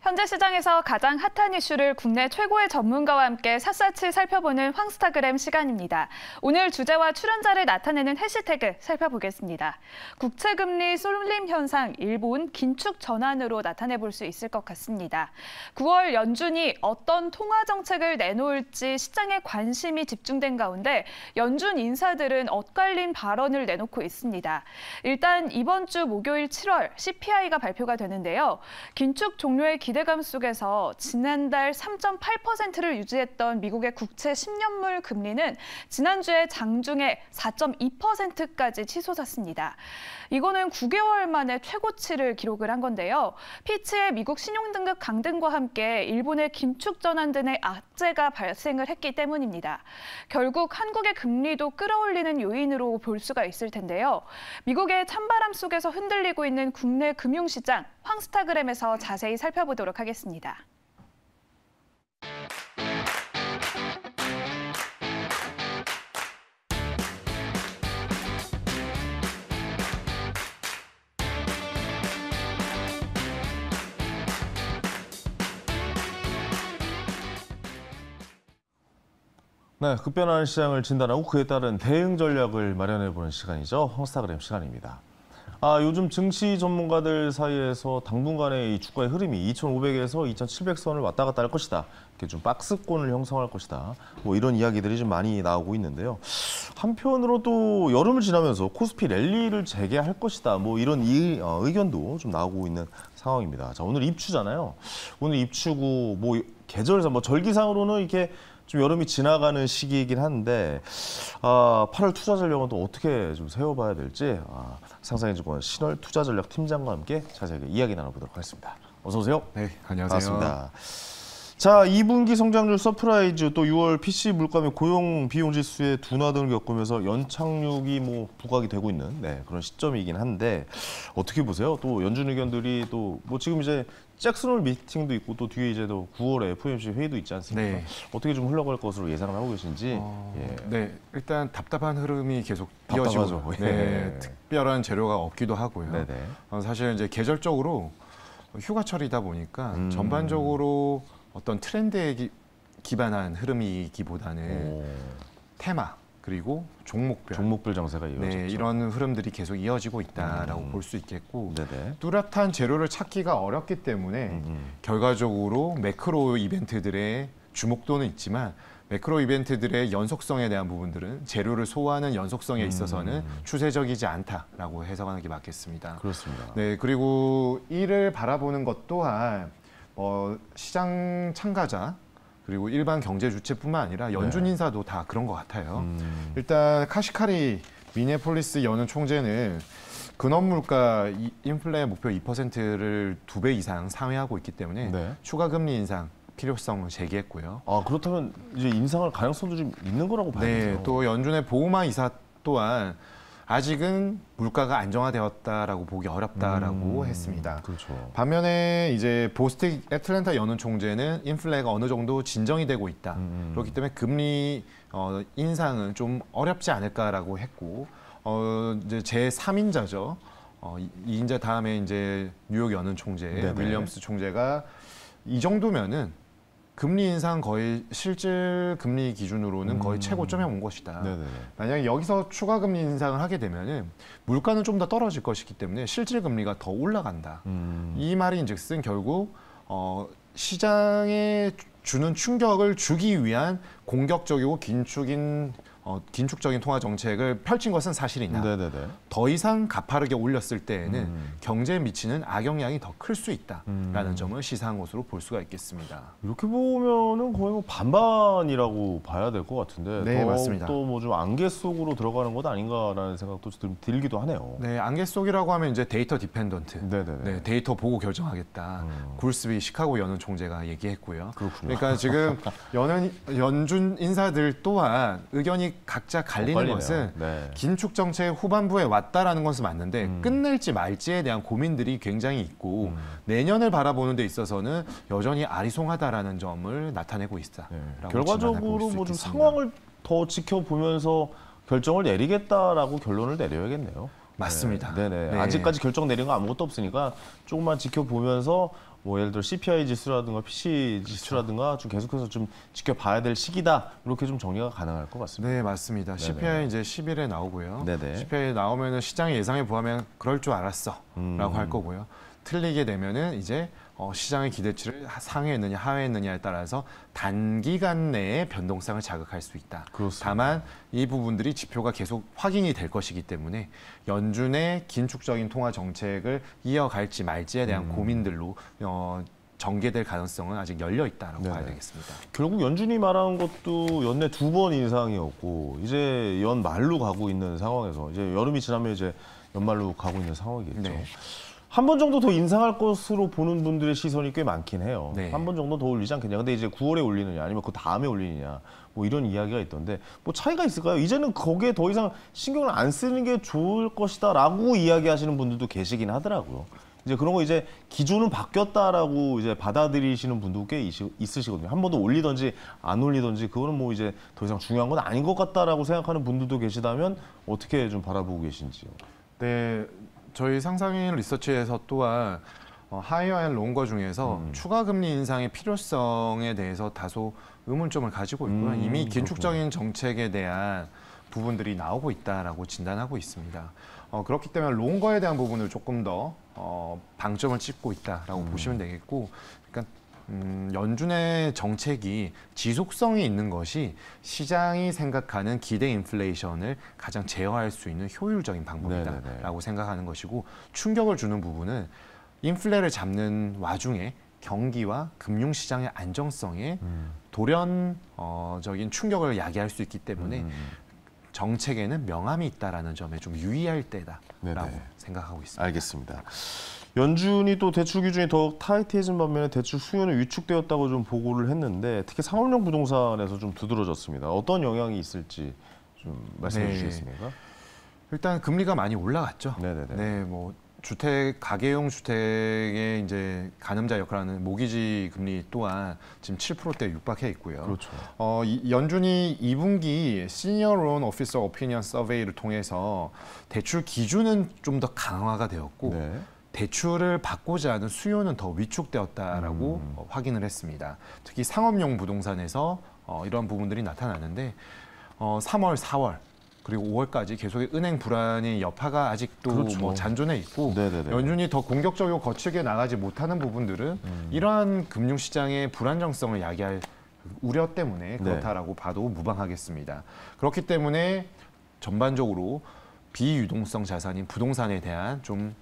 현재 시장에서 가장 핫한 이슈를 국내 최고의 전문가와 함께 샅샅이 살펴보는 황스타그램 시간입니다. 오늘 주제와 출연자를 나타내는 해시태그 살펴보겠습니다. 국채금리 쏠림 현상 일본 긴축 전환으로 나타내볼 수 있을 것 같습니다. 9월 연준이 어떤 통화 정책을 내놓을지 시장에 관심이 집중된 가운데 연준 인사들은 엇갈린 발언을 내놓고 있습니다. 일단 이번 주 목요일 7월 CPI가 발표가 되는데요. 긴축 종료의 기대감 속에서 지난달 3.8%를 유지했던 미국의 국채 10년물 금리는 지난주에 장중에 4.2%까지 치솟았습니다. 이거는 9개월 만에 최고치를 기록을 한 건데요. 피치의 미국 신용등급 강등과 함께 일본의 긴축 전환 등의 악재가 발생을 했기 때문입니다. 결국 한국의 금리도 끌어올리는 요인으로 볼 수가 있을 텐데요. 미국의 찬바람 속에서 흔들리고 있는 국내 금융시장, 황스타그램에서 자세히 살펴보도록 하겠습니다. 네, 급변하는 시장을 진단하고 그에 따른 대응 전략을 마련해보는 시간이죠. 황스타그램 시간입니다. 요즘 증시 전문가들 사이에서 당분간의 이 주가의 흐름이 2,500에서 2,700선을 왔다 갔다 할 것이다. 이렇게 좀 박스권을 형성할 것이다. 뭐 이런 이야기들이 좀 많이 나오고 있는데요. 한편으로 또 여름을 지나면서 코스피 랠리를 재개할 것이다. 뭐 이런 의견도 좀 나오고 있는 상황입니다. 자, 오늘 입추잖아요. 오늘 입추고 뭐 계절상 뭐 절기상으로는 이렇게 좀 여름이 지나가는 시기이긴 한데 8월 투자 전략은 또 어떻게 좀 세워봐야 될지 상상해주고 신월 투자 전략 팀장과 함께 자세하게 이야기 나눠보도록 하겠습니다. 어서 오세요. 네, 안녕하세요. 반갑습니다. 자, 2분기 성장률 서프라이즈, 또 6월 PC 물가 및 고용 비용 지수의 둔화 등을 겪으면서 연착륙이 뭐 부각이 되고 있는 그런 시점이긴 한데 어떻게 보세요? 또 연준 의견들이 또 뭐 지금 이제 잭슨홀 미팅도 있고 또 뒤에 이제 또 9월에 FOMC 회의도 있지 않습니까? 네. 어떻게 좀 흘러갈 것으로 예상을 하고 계신지. 네, 일단 답답한 흐름이 계속 이어지고, 특별한 재료가 없기도 하고요. 네네. 사실 이제 계절적으로 휴가철이다 보니까 전반적으로 어떤 트렌드에 기반한 흐름이기보다는 테마 그리고 종목별 정세가 이어졌죠. 이런 흐름들이 계속 이어지고 있다라고 볼 수 있겠고, 네네. 뚜렷한 재료를 찾기가 어렵기 때문에 결과적으로 매크로 이벤트들의 주목도는 있지만 매크로 이벤트들의 연속성에 대한 부분들은 재료를 소화하는 연속성에 있어서는 추세적이지 않다라고 해석하는 게 맞겠습니다. 그렇습니다. 네, 그리고 이를 바라보는 것 또한 시장 참가자 그리고 일반 경제 주체뿐만 아니라 연준 인사도 다 그런 것 같아요. 일단 카시카리 미네폴리스 연은 총재는 근원 물가 인플레 목표 2%를 2배 이상 상회하고 있기 때문에 추가 금리 인상 필요성을 제기했고요. 그렇다면 이제 인상할 가능성도 좀 있는 거라고 봐야죠. 네, 또 연준의 보우마 이사 또한 아직은 물가가 안정화되었다라고 보기 어렵다라고 했습니다. 그렇죠. 반면에 이제 보스틱 애틀랜타 연은 총재는 인플레가 어느 정도 진정이 되고 있다. 그렇기 때문에 금리 인상은 좀 어렵지 않을까라고 했고, 이제 제 3인자죠. 2인자 다음에 이제 뉴욕 연은 총재 윌리엄스 총재가 이 정도면은 금리 인상 거의 실질 금리 기준으로는 거의 최고점에 온 것이다. 만약에 여기서 추가 금리 인상을 하게 되면은 물가는 좀 더 떨어질 것이기 때문에 실질 금리가 더 올라간다. 이 말인즉슨 결국 시장에 주는 충격을 주기 위한 공격적이고 긴축적인 통화 정책을 펼친 것은 사실이나 더 이상 가파르게 올렸을 때에는 경제에 미치는 악영향이 더 클 수 있다라는 점을 시사한 것으로 볼 수가 있겠습니다. 이렇게 보면은 거의 뭐 반반이라고 봐야 될 것 같은데 네, 맞습니다. 또 뭐 좀 안개 속으로 들어가는 것 아닌가라는 생각도 좀 들기도 하네요. 네, 안개 속이라고 하면 이제 데이터 디펜던트. 데이터 보고 결정하겠다. 굴스비 시카고 연은 총재가 얘기했고요. 그렇군요. 그러니까 지금 연준 인사들 또한 의견이 각자 갈리는 것은 긴축 정책 후반부에 왔다라는 것은 맞는데 끝낼지 말지에 대한 고민들이 굉장히 있고 내년을 바라보는 데 있어서는 여전히 아리송하다라는 점을 나타내고 있다. 결과적으로 뭐 좀 상황을 더 지켜보면서 결정을 내리겠다라고 결론을 내려야겠네요. 맞습니다. 아직까지 결정 내린 거 아무것도 없으니까 조금만 지켜보면서 뭐 예를 들어 CPI 지수라든가 PC 지수라든가 좀 계속해서 좀 지켜봐야 될 시기다. 이렇게 좀 정리가 가능할 것 같습니다. 네, 맞습니다. CPI 이제 10일에 나오고요. 네네. CPI 나오면은 시장의 예상에 부합하면 그럴 줄 알았어라고 할 거고요. 틀리게 되면은 이제 시장의 기대치를 상회했느냐 하회했느냐에 따라서 단기간 내에 변동성을 자극할 수 있다. 그렇습니다. 다만 이 부분들이 지표가 계속 확인이 될 것이기 때문에 연준의 긴축적인 통화 정책을 이어갈지 말지에 대한 고민들로 전개될 가능성은 아직 열려 있다라고 봐야 되겠습니다. 결국 연준이 말한 것도 연내 2번 인상이었고 이제 연말로 가고 있는 상황에서 이제 여름이 지나면 이제 연말로 가고 있는 상황이겠죠. 네. 한 번 정도 더 인상할 것으로 보는 분들의 시선이 꽤 많긴 해요. 네. 한 번 정도 더 올리지 않겠냐. 근데 이제 9월에 올리느냐 아니면 그 다음에 올리느냐 뭐 이런 이야기가 있던데 뭐 차이가 있을까요? 이제는 거기에 더 이상 신경을 안 쓰는 게 좋을 것이다라고 이야기하시는 분들도 계시긴 하더라고요. 이제 그런 거 이제 기조는 바뀌었다라고 이제 받아들이시는 분도 꽤 있으시거든요. 한 번 더 올리든지 안 올리든지 그거는 뭐 이제 더 이상 중요한 건 아닌 것 같다라고 생각하는 분들도 계시다면 어떻게 좀 바라보고 계신지요? 네, 저희 상상인 리서치에서 또한 하이어 앤 롱거 중에서 추가 금리 인상의 필요성에 대해서 다소 의문점을 가지고 있고요. 이미 긴축적인 정책에 대한 부분들이 나오고 있다라고 진단하고 있습니다. 그렇기 때문에 롱거에 대한 부분을 조금 더 방점을 찍고 있다라고 보시면 되겠고, 그러니까 연준의 정책이 지속성이 있는 것이 시장이 생각하는 기대 인플레이션을 가장 제어할 수 있는 효율적인 방법이다라고 생각하는 것이고, 충격을 주는 부분은 인플레를 잡는 와중에 경기와 금융시장의 안정성에 돌연적인 충격을 야기할 수 있기 때문에 정책에는 명암이 있다라는 점에 좀 유의할 때다라고 생각하고 있습니다. 알겠습니다. 연준이 또 대출 기준이 더욱 타이트해진 반면에 대출 수요는 위축되었다고 좀 보고를 했는데 특히 상업용 부동산에서 좀 두드러졌습니다. 어떤 영향이 있을지 좀 말씀해 주시겠습니까? 일단 금리가 많이 올라갔죠. 네네네. 네, 뭐 가계용 주택의 이제 가늠자 역할하는 모기지 금리 또한 지금 7%대 육박해 있고요. 그렇죠. 연준이 2분기 시니어 론 오피서 오피니언 서베이를 통해서 대출 기준은 좀 더 강화가 되었고 대출을 받고자 하는 수요는 더 위축되었다라고 확인을 했습니다. 특히 상업용 부동산에서 이런 부분들이 나타나는데 3월, 4월 그리고 5월까지 계속의 은행 불안의 여파가 아직도 뭐 잔존해 있고 연준이 더 공격적이고 거칠게 나가지 못하는 부분들은 이러한 금융시장의 불안정성을 야기할 우려 때문에 그렇다라고 봐도 무방하겠습니다. 그렇기 때문에 전반적으로 비유동성 자산인 부동산에 대한 좀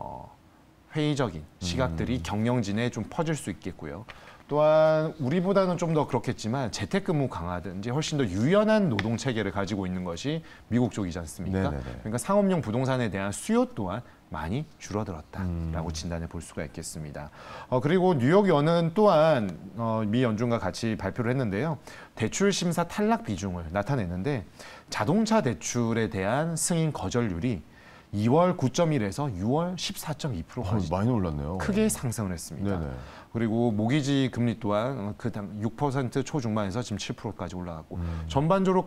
회의적인 시각들이 경영진에 좀 퍼질 수 있겠고요. 또한 우리보다는 좀 더 그렇겠지만 재택근무 강화든지 훨씬 더 유연한 노동 체계를 가지고 있는 것이 미국 쪽이지 않습니까? 그러니까 상업용 부동산에 대한 수요 또한 많이 줄어들었다라고 진단해 볼 수가 있겠습니다. 그리고 뉴욕 연은 또한 미 연준과 같이 발표를 했는데요. 대출 심사 탈락 비중을 나타냈는데 자동차 대출에 대한 승인 거절률이 2월 9.1에서 6월 14.2%까지 많이 올랐네요. 크게 상승을 했습니다. 그리고 모기지 금리 또한 그 6% 초중반에서 지금 7%까지 올라갔고 전반적으로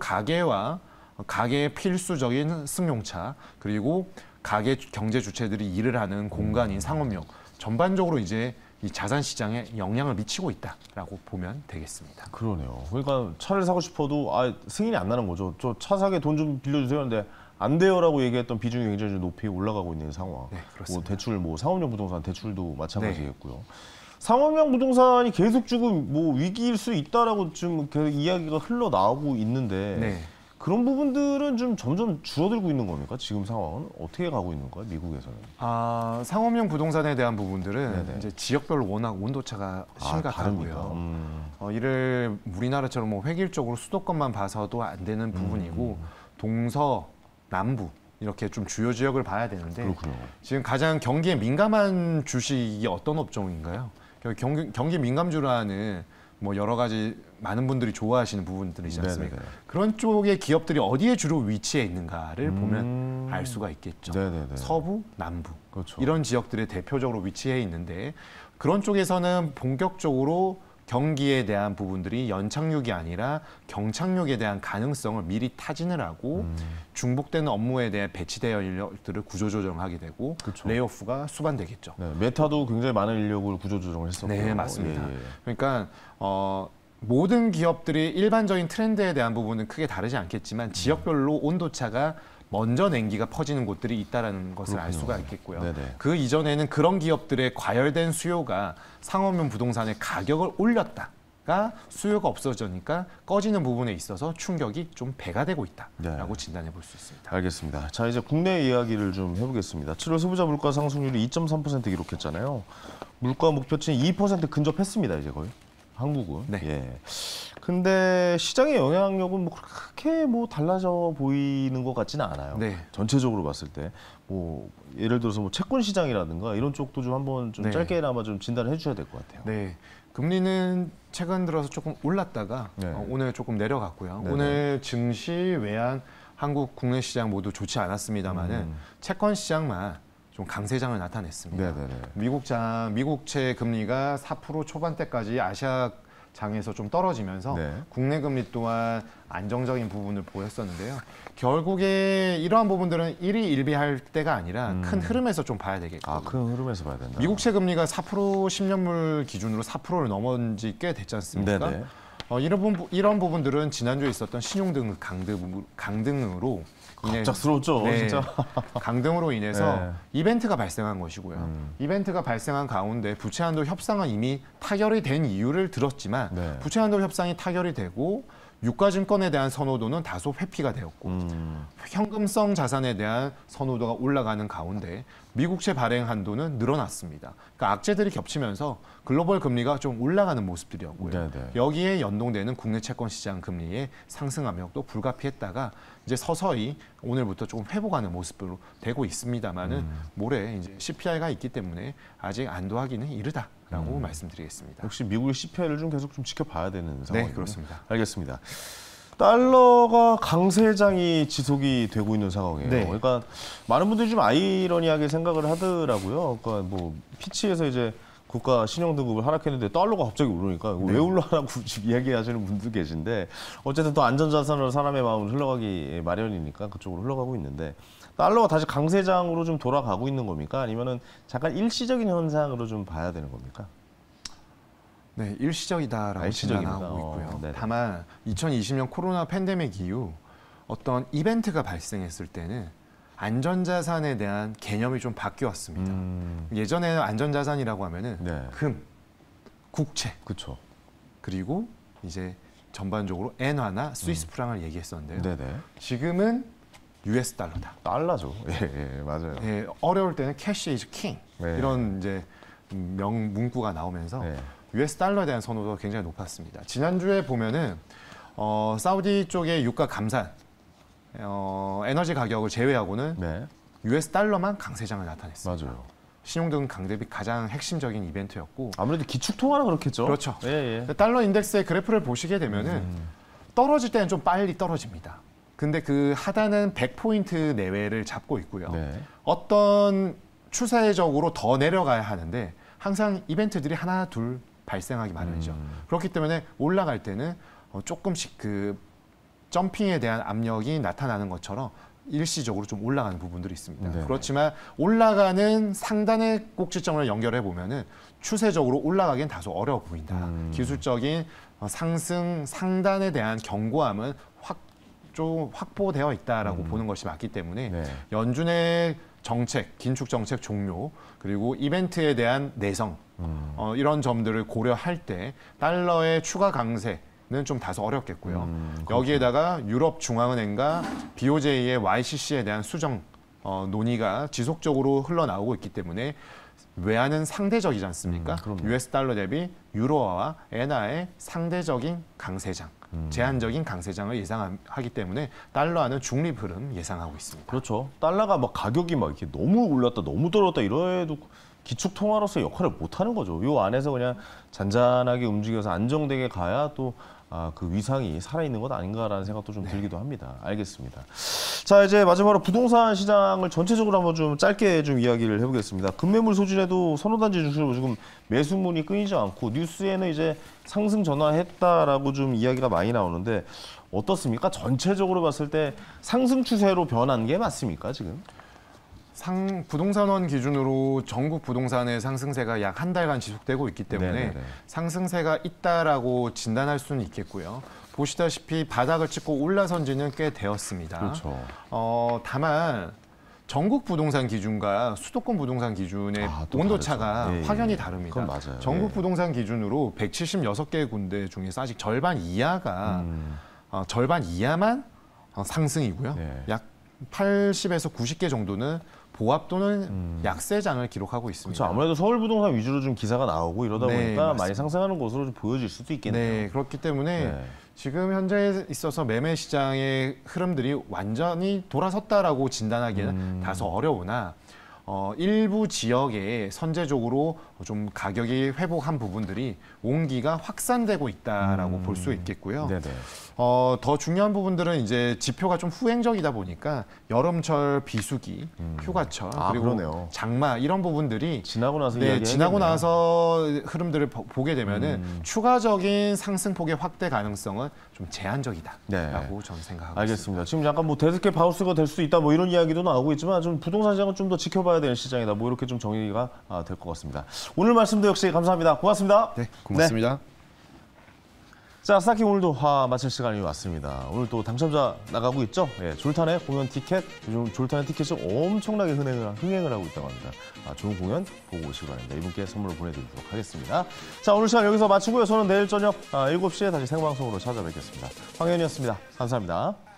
가계의 필수적인 승용차 그리고 가계 경제 주체들이 일을 하는 공간인 상업용 전반적으로 이제 이 자산 시장에 영향을 미치고 있다라고 보면 되겠습니다. 그러네요. 그러니까 차를 사고 싶어도 승인이 안 나는 거죠. 저 차 사게 돈 좀 빌려주세요 하는데 안 돼요라고 얘기했던 비중이 굉장히 좀 높이 올라가고 있는 상황. 뭐 대출, 뭐 상업용 부동산 대출도 마찬가지겠고요. 상업용 부동산이 계속 지금 뭐 위기일 수 있다라고 지금 계속 이야기가 흘러나오고 있는데 그런 부분들은 좀 점점 줄어들고 있는 겁니까? 지금 상황은 어떻게 가고 있는 거예요? 미국에서는? 상업용 부동산에 대한 부분들은 이제 지역별로 워낙 온도차가 심각하고요. 이를 우리나라처럼 뭐 획일적으로 수도권만 봐서도 안 되는 부분이고 동서, 남부 이렇게 좀 주요 지역을 봐야 되는데 지금 가장 경기에 민감한 주식이 어떤 업종인가요? 경기 민감주라는 뭐 여러 가지 많은 분들이 좋아하시는 부분들이지 않습니까? 그런 쪽의 기업들이 어디에 주로 위치해 있는가를 보면 알 수가 있겠죠. 서부, 남부 이런 지역들에 대표적으로 위치해 있는데 그런 쪽에서는 본격적으로 경기에 대한 부분들이 연착륙이 아니라 경착륙에 대한 가능성을 미리 타진을 하고 중복되는 업무에 대해 배치되어 인력들을 구조조정하게 되고 그쵸. 레이오프가 수반되겠죠. 네, 메타도 굉장히 많은 인력을 구조조정을 했었고요. 네, 맞습니다. 예, 예. 그러니까 모든 기업들이 일반적인 트렌드에 대한 부분은 크게 다르지 않겠지만 지역별로 온도차가 먼저 냉기가 퍼지는 곳들이 있다는 것을 알 수가 있겠고요. 네네. 그 이전에는 그런 기업들의 과열된 수요가 상업용 부동산의 가격을 올렸다가 수요가 없어지니까 꺼지는 부분에 있어서 충격이 좀 배가 되고 있다라고 진단해 볼 수 있습니다. 알겠습니다. 자, 이제 국내 이야기를 좀 해보겠습니다. 7월 소비자 물가 상승률이 2.3% 기록했잖아요. 물가 목표치는 2% 근접했습니다. 이제 거의 한국은. 네. 예. 근데 시장의 영향력은 뭐 그렇게 뭐 달라져 보이는 것 같지는 않아요. 네. 전체적으로 봤을 때 뭐 예를 들어서 뭐 채권 시장이라든가 이런 쪽도 좀 한번 좀 네. 짧게나마 좀 진단을 해주셔야 될 것 같아요. 네. 금리는 최근 들어서 조금 올랐다가 네. 오늘 조금 내려갔고요. 네네. 오늘 증시, 외환, 한국 국내 시장 모두 좋지 않았습니다만은 채권 시장만 좀 강세장을 나타냈습니다. 네네네. 미국채 금리가 4% 초반대까지 아시아 장에서 좀 떨어지면서 네. 국내 금리 또한 안정적인 부분을 보였었는데요. 결국에 이러한 부분들은 일희일비할 때가 아니라 큰 흐름에서 좀 봐야 되겠고요. 아, 큰 흐름에서 봐야 된다. 미국채 금리가 4% 10년물 기준으로 4%를 넘은 지 꽤 됐지 않습니까? 네네. 이런 부분들은 지난주에 있었던 신용등 강등으로 갑작스러웠죠, 네, 진짜. 강등으로 인해서 네. 이벤트가 발생한 것이고요. 이벤트가 발생한 가운데 부채한도 협상은 이미 타결이 된 이유를 들었지만 네. 부채한도 협상이 타결이 되고 유가증권에 대한 선호도는 다소 회피가 되었고 현금성 자산에 대한 선호도가 올라가는 가운데 미국채 발행 한도는 늘어났습니다. 그러니까 악재들이 겹치면서 글로벌 금리가 좀 올라가는 모습들이었고요. 네네. 여기에 연동되는 국내 채권 시장 금리의 상승 압력도 불가피했다가 이제 서서히 오늘부터 조금 회복하는 모습으로 되고 있습니다만은 모레 이제 CPI가 있기 때문에 아직 안도하기는 이르다라고 말씀드리겠습니다. 역시 미국의 CPI를 좀 계속 좀 지켜봐야 되는 상황이군요. 네, 그렇습니다. 알겠습니다. 달러가 강세장이 지속이 되고 있는 상황이에요. 네. 그러니까 많은 분들이 좀 아이러니하게 생각을 하더라고요. 그러니까 뭐 피치에서 이제 국가 신용등급을 하락했는데 달러가 갑자기 오르니까 이거 왜 올라라고 이야기하시는 분도 계신데 어쨌든 또 안전자산으로 사람의 마음을 흘러가기 마련이니까 그쪽으로 흘러가고 있는데 달러가 다시 강세장으로 좀 돌아가고 있는 겁니까? 아니면은 잠깐 일시적인 현상으로 좀 봐야 되는 겁니까? 네, 일시적이다라고 일시적입니다. 진단하고 있고요. 네네. 다만 2020년 코로나 팬데믹 이후 어떤 이벤트가 발생했을 때는 안전자산에 대한 개념이 좀 바뀌었습니다. 예전에는 안전자산이라고 하면은 네. 금, 국채, 그렇죠. 그리고 이제 전반적으로 엔화나 스위스 프랑을 얘기했었는데요. 네네. 지금은 US 달러다. 달러죠. 예, 맞아요. 예, 어려울 때는 캐시 이즈 킹 네. 이런 이제 문구가 나오면서 네. US 달러에 대한 선호도가 굉장히 높았습니다. 지난주에 보면은 사우디 쪽의 유가 감산, 에너지 가격을 제외하고는 네. US 달러만 강세장을 나타냈습니다. 맞아요. 신용등 강대비 가장 핵심적인 이벤트였고 아무래도 기축통화는 그렇겠죠. 그렇죠. 예, 예. 달러 인덱스의 그래프를 보시게 되면은 떨어질 때는 좀 빨리 떨어집니다. 근데 그 하단은 100포인트 내외를 잡고 있고요. 네. 어떤 추세적으로 더 내려가야 하는데 항상 이벤트들이 하나 둘 발생하기 마련이죠. 그렇기 때문에 올라갈 때는 조금씩 그 점핑에 대한 압력이 나타나는 것처럼 일시적으로 좀 올라가는 부분들이 있습니다. 네. 그렇지만 올라가는 상단의 꼭지점을 연결해 보면은 추세적으로 올라가기엔 다소 어려워 보인다. 기술적인 상승 상단에 대한 견고함은 좀 확보되어 있다라고 보는 것이 맞기 때문에 네. 연준의 정책, 긴축 정책 종료 그리고 이벤트에 대한 내성 이런 점들을 고려할 때 달러의 추가 강세는 좀 다소 어렵겠고요. 여기에다가 유럽 중앙은행과 BOJ의 YCC에 대한 수정 논의가 지속적으로 흘러나오고 있기 때문에 외환은 상대적이지 않습니까? US 달러 대비 유로화와 엔화의 상대적인 강세장, 제한적인 강세장을 예상하기 때문에 달러화는 중립 흐름 예상하고 있습니다. 그렇죠. 달러가 막 가격이 막 이렇게 너무 올랐다, 너무 떨어졌다 이래도 기축 통화로서 역할을 못 하는 거죠. 요 안에서 그냥 잔잔하게 움직여서 안정되게 가야 또 그 위상이 살아있는 것 아닌가라는 생각도 좀 들기도 합니다. 알겠습니다. 자, 이제 마지막으로 부동산 시장을 전체적으로 한번 좀 짧게 좀 이야기를 해보겠습니다. 급매물 소진에도 선호단지 중심으로 지금 매수문이 끊이지 않고 뉴스에는 이제 상승 전환했다라고 좀 이야기가 많이 나오는데 어떻습니까? 전체적으로 봤을 때 상승 추세로 변한 게 맞습니까, 지금? 부동산원 기준으로 전국 부동산의 상승세가 약 한 달간 지속되고 있기 때문에 네네네. 상승세가 있다라고 진단할 수는 있겠고요. 보시다시피 바닥을 찍고 올라선 지는 꽤 되었습니다. 그렇죠. 다만 전국 부동산 기준과 수도권 부동산 기준의 또 온도차가 다르죠. 예, 확연히 예. 다릅니다. 그건 맞아요. 전국 예. 부동산 기준으로 176개 군데 중에서 아직 절반 이하가 절반 이하만 상승이고요. 네. 약 80에서 90개 정도는 보합 또는 약세장을 기록하고 있습니다. 그렇죠. 아무래도 서울 부동산 위주로 좀 기사가 나오고 이러다 네, 보니까 맞습니다. 많이 상승하는 것으로 좀 보여질 수도 있겠네요. 네, 그렇기 때문에 네. 지금 현재에 있어서 매매 시장의 흐름들이 완전히 돌아섰다라고 진단하기에는 다소 어려우나 일부 지역에 선제적으로 좀 가격이 회복한 부분들이 온기가 확산되고 있다라고 볼 수 있겠고요. 네네. 더 중요한 부분들은 이제 지표가 좀 후행적이다 보니까 여름철 비수기, 휴가철 그리고 그러네요. 장마 이런 부분들이 지나고 나서 지나고 나서 흐름들을 보게 되면은 추가적인 상승폭의 확대 가능성은 좀 제한적이다라고 저는 생각하고 알겠습니다. 있습니다. 지금 약간 뭐 데드캣 하우스가 될 수 있다 뭐 이런 이야기도 나오고 있지만 좀 부동산 시장은 좀 더 지켜봐야 되는 시장이다 뭐 이렇게 좀 정리가 될 것 같습니다. 오늘 말씀도 역시 감사합니다. 고맙습니다. 네, 고맙습니다. 자, 스타킹 오늘도 마칠 시간이 왔습니다. 오늘 또 당첨자 나가고 있죠? 예, 졸탄의 공연 티켓, 요즘 졸탄의 티켓이 엄청나게 흥행을 하고 있다고 합니다. 좋은 공연 보고 오시기 바랍니다. 이분께 선물을 보내드리도록 하겠습니다. 자, 오늘 시간 여기서 마치고요. 저는 내일 저녁 7시에 다시 생방송으로 찾아뵙겠습니다. 황현이었습니다. 감사합니다.